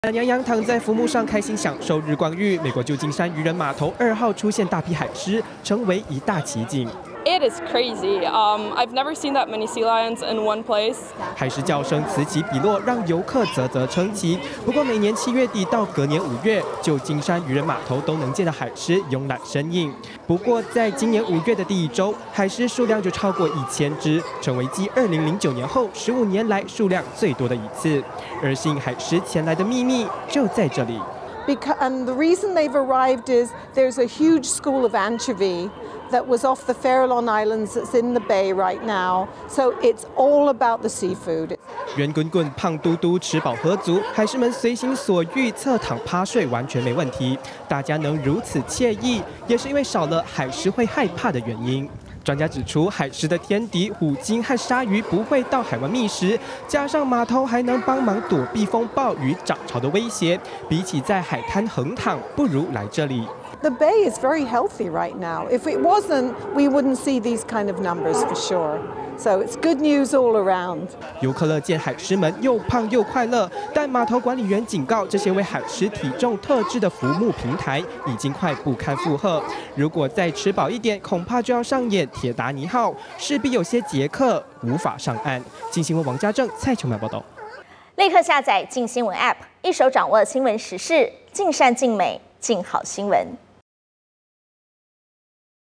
懒洋洋躺在浮木上开心享受日光浴。美国旧金山渔人码头2号出现大批海狮，成为一大奇景。 It is crazy. I've never seen that many sea lions in one place. 海狮叫声此起彼落，让游客啧啧称奇。不过每年7月底到隔年5月，旧金山渔人码头都能见到海狮慵懒身影。不过在今年5月的第1周，海狮数量就超过1000只，成为继2009年后15年来数量最多的一次。而吸引海狮前来的秘密就在这里。 And the reason they've arrived is there's a huge school of anchovy that was off the Farallon Islands that's in the bay right now. So it's all about the seafood. 圆滚滚、胖嘟嘟、吃饱喝足，海狮们随心所欲，侧躺趴睡完全没问题。大家能如此惬意，也是因为少了海狮会害怕的原因。 专家指出，海狮的天敌虎鲸和鲨鱼不会到海湾觅食，加上码头还能帮忙躲避风暴与涨潮的威胁，比起在海滩横躺，不如来这里。 The bay is very healthy right now. If it wasn't, we wouldn't see these kind of numbers for sure. So it's good news all around. 游客乐见海狮们又胖又快乐，但码头管理员警告，这些为海狮体重特制的浮木平台已经快不堪负荷。如果再吃饱一点，恐怕就要上演铁达尼号，势必有些捷克无法上岸。镜新闻王家正、蔡琼苗报道。 立刻下载镜新闻 App， 一手掌握新闻时事，尽善尽美，尽好新闻。